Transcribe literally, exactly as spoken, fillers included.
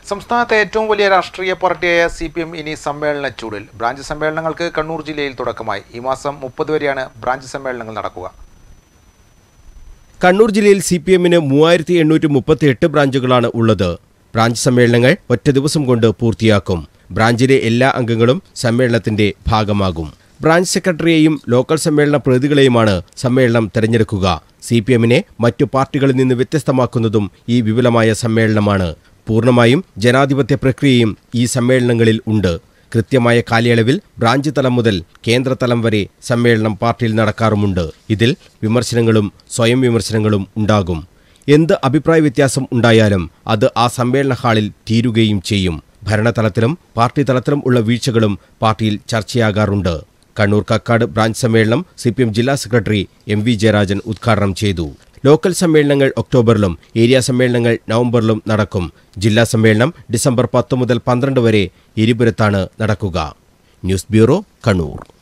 സംസ്ഥാനത്തെ ഏറ്റവും വലിയ രാഷ്ട്രീയ പാർട്ടിയായ സി പി എം ഇനി സമ്മേളന ചൂടിൽ. ബ്രാഞ്ച് സമ്മേളനങ്ങൾക്ക് കണ്ണൂർ ജില്ലയിൽ തുടക്കമായി. ഈ മാസം മുപ്പത് വരെയാണ് ബ്രാഞ്ച് സമ്മേളനങ്ങൾ നടക്കുക. കണ്ണൂർ ജില്ലയിൽ സി പി എമ്മിന് മൂവായിരത്തി എണ്ണൂറ്റി മുപ്പത്തി എട്ട് ബ്രാഞ്ചുകളാണ് ഉള്ളത്. ബ്രാഞ്ച് സമ്മേളനങ്ങൾ ഒറ്റ ദിവസം കൊണ്ട് പൂർത്തിയാക്കും. ബ്രാഞ്ചിലെ എല്ലാ അംഗങ്ങളും സമ്മേളനത്തിന്റെ ഭാഗമാകും. ബ്രാഞ്ച് സെക്രട്ടറിയെയും ലോക്കൽ സമ്മേളന പ്രതിനിധികളെയുമാണ് സമ്മേളനം തെരഞ്ഞെടുക്കുക. സി പി എമ്മിനെ മറ്റു പാർട്ടികളിൽ നിന്ന് വ്യത്യസ്തമാക്കുന്നതും ഈ വിപുലമായ സമ്മേളനമാണ്. പൂർണ്ണമായും ജനാധിപത്യ പ്രക്രിയയും ഈ സമ്മേളനങ്ങളിൽ ഉണ്ട്. കൃത്യമായ കാലയളവിൽ ബ്രാഞ്ച് തലം മുതൽ കേന്ദ്രതലം വരെ സമ്മേളനം പാർട്ടിയിൽ നടക്കാറുമുണ്ട്. ഇതിൽ വിമർശനങ്ങളും സ്വയം വിമർശനങ്ങളും ഉണ്ടാകും. എന്ത് അഭിപ്രായ വ്യത്യാസം ഉണ്ടായാലും അത് ആ സമ്മേളന ഹാളിൽ തീരുകയും ചെയ്യും. ഭരണതലത്തിലും പാർട്ടി തലത്തിലും ഉള്ള വീഴ്ചകളും പാർട്ടിയിൽ ചർച്ചയാകാറുണ്ട്. കണ്ണൂർ കക്കാട് ബ്രാഞ്ച് സമ്മേളനം സി പി എം ജില്ലാ സെക്രട്ടറി എം വി ജയരാജൻ ഉദ്ഘാടനം ചെയ്തു. ലോക്കൽ സമ്മേളനങ്ങൾ ഒക്ടോബറിലും ഏരിയ സമ്മേളനങ്ങൾ നവംബറിലും നടക്കും. ജില്ലാ സമ്മേളനം ഡിസംബർ പത്ത് മുതൽ പന്ത്രണ്ട് വരെ എരിപുരത്താണ് നടക്കുക. News bureau, Kannur.